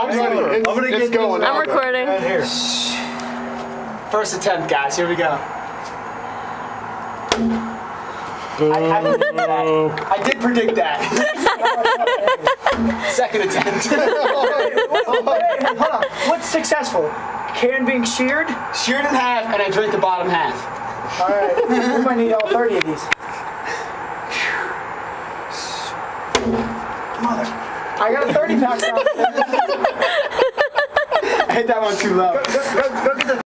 It's going. I'm recording. Right here. First attempt, guys. Here we go. I did predict that. Second attempt. Hey, hold on. What's successful? Can being sheared? Sheared in half, and I drink the bottom half. All right. We might need all 30 of these. Mother. I got a 30-pack now. I hit that one too low. Go get the